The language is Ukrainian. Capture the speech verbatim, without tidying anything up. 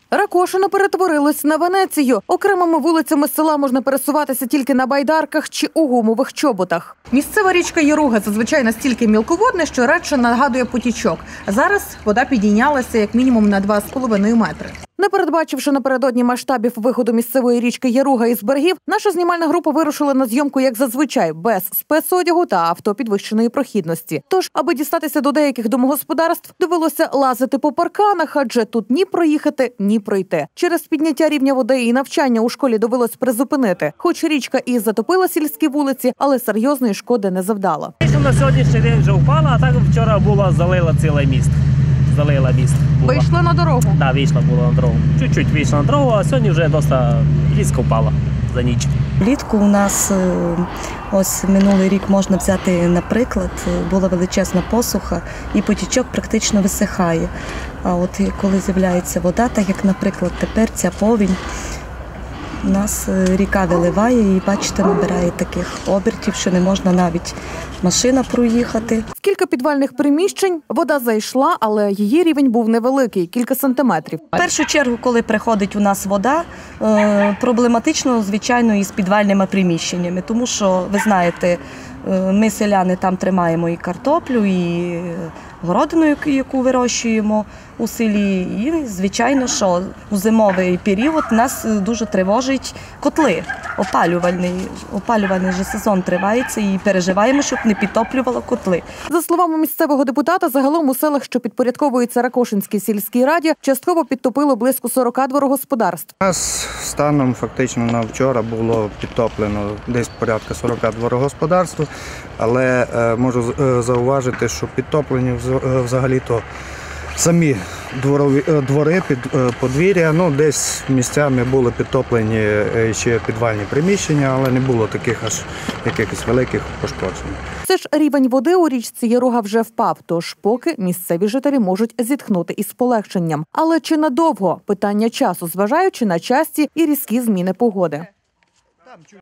Ракошино перетворилось на Венецію. Окремими вулицями села можна пересуватися тільки на байдарках чи у гумових чоботах. Місцева річка Яруга зазвичай настільки мілководна, що радше нагадує потічок. Зараз вода підійнялася як мінімум на два з половиною метри. Не передбачивши напередодні масштабів виходу місцевої річки Яруга із берегів, наша знімальна група вирушила на зйомку, як зазвичай, без спецодягу та авто підвищеної прохідності. Тож, аби дістатися до деяких домогосподарств, довелося лазити по парканах, адже тут ні проїхати, ні пройти. Через підняття рівня води і навчання у школі довелось призупинити. Хоч річка і затопила сільські вулиці, але серйозної шкоди не завдала. На сьогоднішній день вже впала, а так вчора була залила ціле місто. Залила міст. Була. Вийшла на дорогу? Так, да, вийшла була на дорогу. Чуть-чуть вийшла на дорогу, а сьогодні вже досить різко впала за ніч. Влітку у нас, ось минулий рік можна взяти, наприклад, була величезна посуха і потічок практично висихає. А от коли з'являється вода, так як, наприклад, тепер ця повінь, у нас ріка виливає і, бачите, набирає таких обертів, що не можна навіть машина проїхати. З кілька підвальних приміщень вода зайшла, але її рівень був невеликий – кілька сантиметрів. В першу чергу, коли приходить у нас вода, проблематично, звичайно, із підвальними приміщеннями. Тому що, ви знаєте, ми, селяни, там тримаємо і картоплю, і городину, яку вирощуємо у селі. І, звичайно, що у зимовий період нас дуже тривожить котли. Опалювальний, опалювальний же сезон тривається і переживаємо, щоб не підтоплювало котли. За словами місцевого депутата, загалом у селах, що підпорядковуються Ракошинській сільській раді, частково підтопило близько сорока дворогосподарств. У нас станом фактично на вчора було підтоплено десь порядка сорока дворогосподарств, але е, можу зауважити, що підтоплені взагалі-то самі дворові, двори, під, подвір'я, ну, десь місцями були підтоплені ще підвальні приміщення, але не було таких аж якихось великих пошкоджень. Все ж рівень води у річці Яруга вже впав, тож поки місцеві жителі можуть зітхнути із полегшенням. Але чи надовго? Питання часу, зважаючи на часті і різкі зміни погоди.